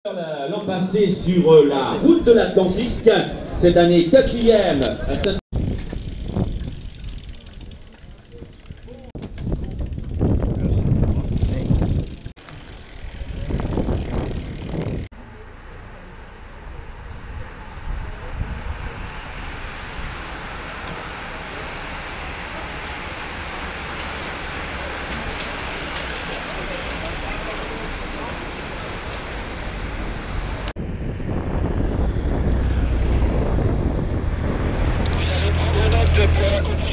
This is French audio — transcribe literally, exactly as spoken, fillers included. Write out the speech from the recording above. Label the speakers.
Speaker 1: L'an passé sur la route de l'Atlantique, cette année quatrième.
Speaker 2: Pour la